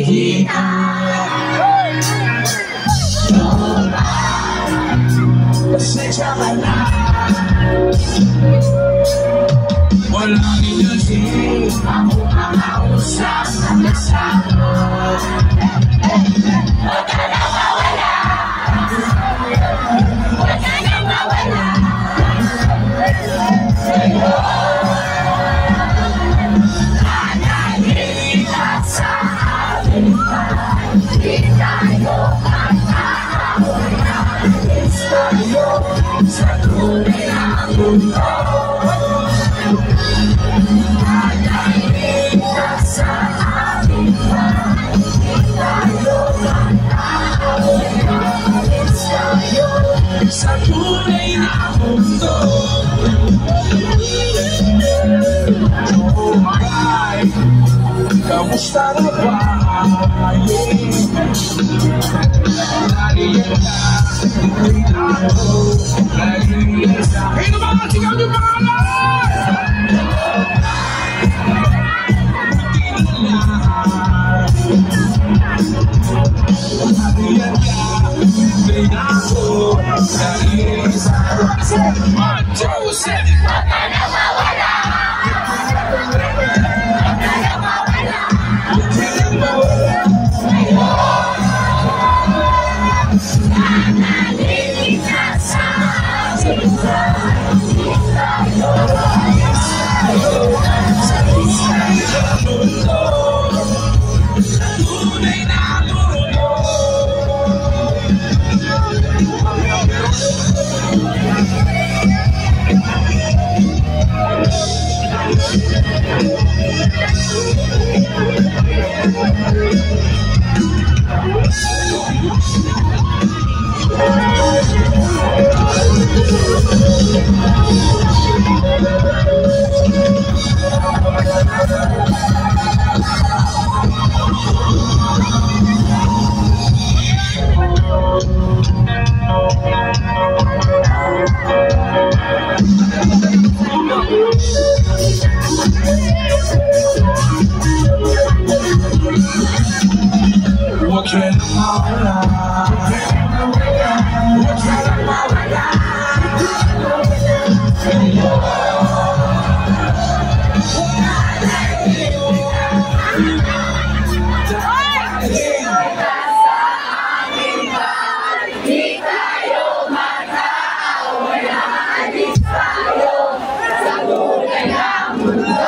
kita. Pasensya ka na. Walang inusin, ako ang kausap at kasama. Huwag ka na mawala. Huwag ka na mawala. Sa'yo nananalig at sa aking bahay. Di tayo magkakawalis tayo sa tunay na mundo. Nananalig at sa aking bahay. Di tayo magkakawalis tayo sa tunay na mundo. Oh my God, kamusta na ba? Nariyan na, hindi na ako. Nariyan sa akin na mga sigaw niyo pangalan! Hindi na lahat. Nariyan na, hindi na ako. Nariyan sa akin. 1, 2, 7! Huwag ka na mawala! Huwag ka na mawala. Huwag ka na mawala. Di tayo magkakawala. Alis tayo sa tunay na mundo.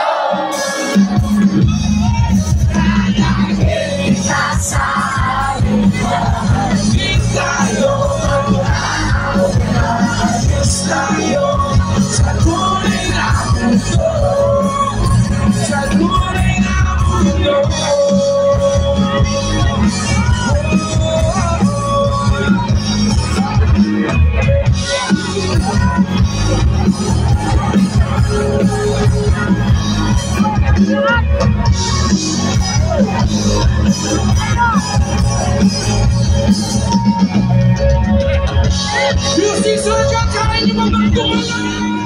Nananalig ka sa aking bahay. Di tayo magkakawala. Alis tayo sa tunay na mundo. Sa tunay na mundo. Kyusiklaban, kain yung mga